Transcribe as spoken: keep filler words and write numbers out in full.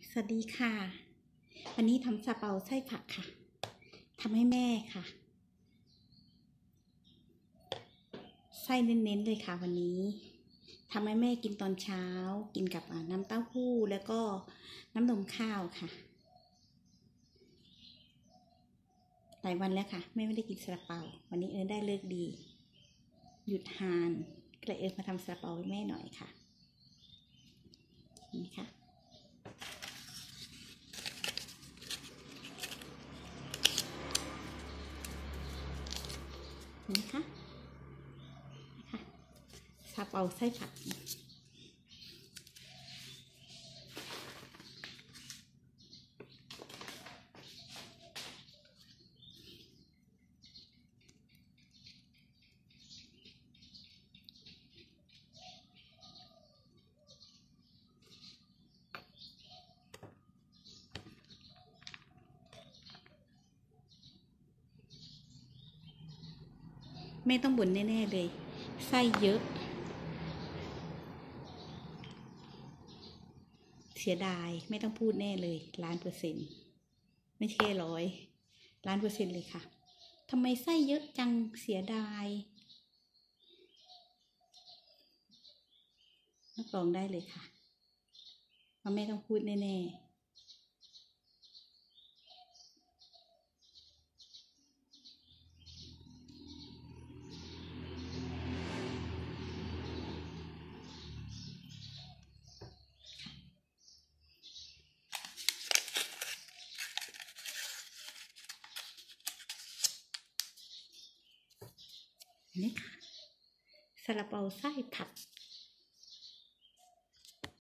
สวัสดีค่ะวันนี้ทำซาเปาไส้ผักค่ะทำให้แม่ค่ะไส้เน้นๆเลยค่ะวันนี้ทำให้แม่กินตอนเช้ากินกับน้ำเต้าหู้แล้วก็น้ำนมข้าวค่ะหลายวันแล้วค่ะแม่ไม่ได้กินซาเปาวันนี้เอิญได้เลิกดีหยุดทานก็เลยเอิญมาทำซาเปาให้แม่หน่อยค่ะนี่ค่ะนี่ค่ะค่ะซาเปาไส้ผักแม่ต้องบ่นแน่ๆเลยไส้เยอะเสียดายไม่ต้องพูดแน่เลยล้านเปอร์เซ็นต์ไม่ใช่ร้อยล้านเปอร์เซ็นต์เลยค่ะทำไมไส้เยอะจังเสียดายรับรองได้เลยค่ะว่าแม่ต้องพูดแน่ๆนี่ค่ะซาลาเปาไส้ผัก